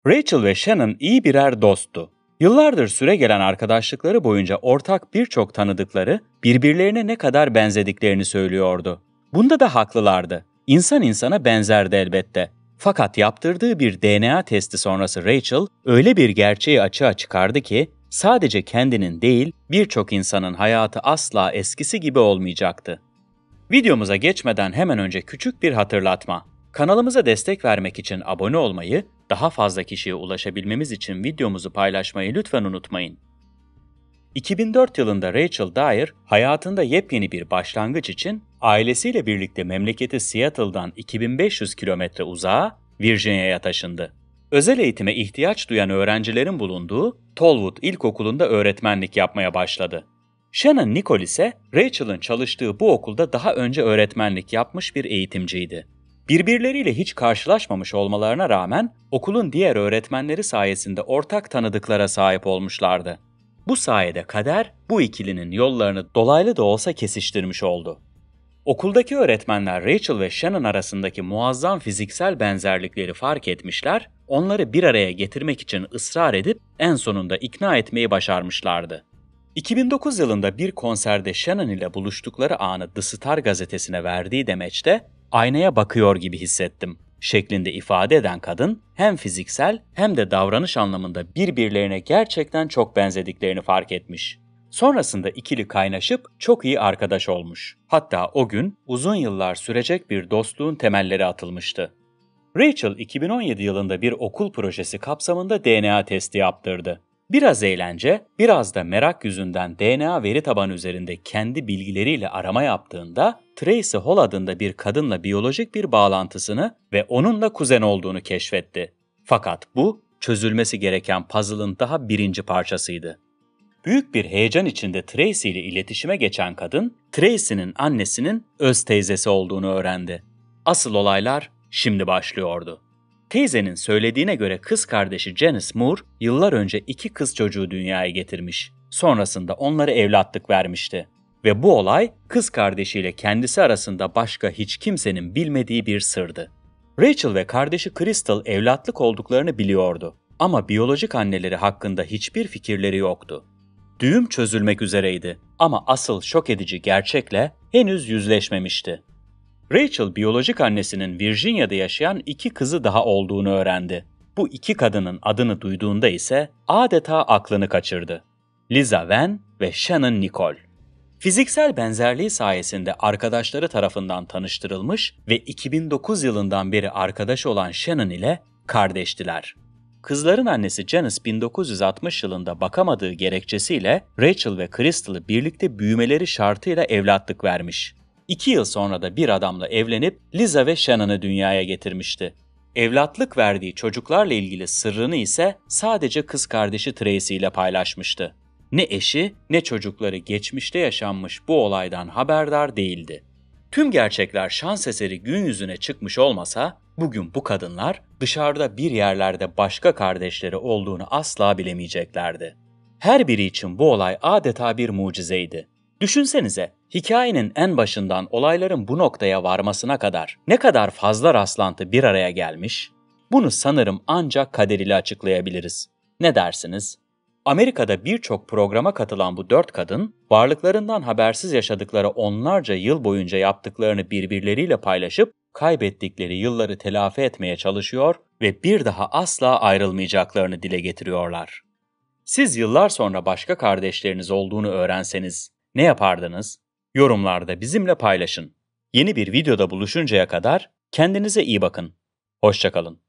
Rachel ve Shannon iyi birer dosttu. Yıllardır süregelen arkadaşlıkları boyunca ortak birçok tanıdıkları birbirlerine ne kadar benzediklerini söylüyordu. Bunda da haklılardı. İnsan insana benzerdi elbette. Fakat yaptırdığı bir DNA testi sonrası Rachel öyle bir gerçeği açığa çıkardı ki sadece kendinin değil birçok insanın hayatı asla eskisi gibi olmayacaktı. Videomuza geçmeden hemen önce küçük bir hatırlatma. Kanalımıza destek vermek için abone olmayı, daha fazla kişiye ulaşabilmemiz için videomuzu paylaşmayı lütfen unutmayın. 2004 yılında Rachel Dyer, hayatında yepyeni bir başlangıç için ailesiyle birlikte memleketi Seattle'dan 2500 kilometre uzağa Virginia'ya taşındı. Özel eğitime ihtiyaç duyan öğrencilerin bulunduğu Tollwood İlkokulu'nda öğretmenlik yapmaya başladı. Shannon Nicole ise Rachel'ın çalıştığı bu okulda daha önce öğretmenlik yapmış bir eğitimciydi. Birbirleriyle hiç karşılaşmamış olmalarına rağmen okulun diğer öğretmenleri sayesinde ortak tanıdıklara sahip olmuşlardı. Bu sayede kader bu ikilinin yollarını dolaylı da olsa kesiştirmiş oldu. Okuldaki öğretmenler Rachel ve Shannon arasındaki muazzam fiziksel benzerlikleri fark etmişler, onları bir araya getirmek için ısrar edip en sonunda ikna etmeyi başarmışlardı. 2009 yılında bir konserde Shannon ile buluştukları anı The Star gazetesine verdiği demeçte "Aynaya bakıyor gibi hissettim" şeklinde ifade eden kadın hem fiziksel hem de davranış anlamında birbirlerine gerçekten çok benzediklerini fark etmiş. Sonrasında ikili kaynaşıp çok iyi arkadaş olmuş. Hatta o gün uzun yıllar sürecek bir dostluğun temelleri atılmıştı. Rachel 2017 yılında bir okul projesi kapsamında DNA testi yaptırdı. Biraz eğlence, biraz da merak yüzünden DNA veri tabanı üzerinde kendi bilgileriyle arama yaptığında Tracy Hall adında bir kadınla biyolojik bir bağlantısını ve onunla kuzen olduğunu keşfetti. Fakat bu çözülmesi gereken puzzle'ın daha birinci parçasıydı. Büyük bir heyecan içinde Tracy ile iletişime geçen kadın, Tracy'nin annesinin öz teyzesi olduğunu öğrendi. Asıl olaylar şimdi başlıyordu. Teyzenin söylediğine göre kız kardeşi Janice Moore yıllar önce 2 kız çocuğu dünyaya getirmiş. Sonrasında onlara evlatlık vermişti. Ve bu olay kız kardeşiyle kendisi arasında başka hiç kimsenin bilmediği bir sırdı. Rachel ve kardeşi Crystal evlatlık olduklarını biliyordu. Ama biyolojik anneleri hakkında hiçbir fikirleri yoktu. Düğüm çözülmek üzereydi ama asıl şok edici gerçekle henüz yüzleşmemişti. Rachel biyolojik annesinin Virginia'da yaşayan 2 kızı daha olduğunu öğrendi. Bu 2 kadının adını duyduğunda ise adeta aklını kaçırdı. Liza Van ve Shannon Nicole. Fiziksel benzerliği sayesinde arkadaşları tarafından tanıştırılmış ve 2009 yılından beri arkadaşı olan Shannon ile kardeştiler. Kızların annesi Janice 1960 yılında bakamadığı gerekçesiyle Rachel ve Crystal'ı birlikte büyümeleri şartıyla evlatlık vermiş. 2 yıl sonra da bir adamla evlenip Liza ve Shannon'ı dünyaya getirmişti. Evlatlık verdiği çocuklarla ilgili sırrını ise sadece kız kardeşi Tracy ile paylaşmıştı. Ne eşi ne çocukları geçmişte yaşanmış bu olaydan haberdar değildi. Tüm gerçekler şans eseri gün yüzüne çıkmış olmasa, bugün bu kadınlar dışarıda bir yerlerde başka kardeşleri olduğunu asla bilemeyeceklerdi. Her biri için bu olay adeta bir mucizeydi. Düşünsenize, hikayenin en başından olayların bu noktaya varmasına kadar ne kadar fazla rastlantı bir araya gelmiş? Bunu sanırım ancak kader ile açıklayabiliriz. Ne dersiniz? Amerika'da birçok programa katılan bu 4 kadın, varlıklarından habersiz yaşadıkları onlarca yıl boyunca yaptıklarını birbirleriyle paylaşıp, kaybettikleri yılları telafi etmeye çalışıyor ve bir daha asla ayrılmayacaklarını dile getiriyorlar. Siz yıllar sonra başka kardeşleriniz olduğunu öğrenseniz ne yapardınız? Yorumlarda bizimle paylaşın. Yeni bir videoda buluşuncaya kadar kendinize iyi bakın. Hoşça kalın.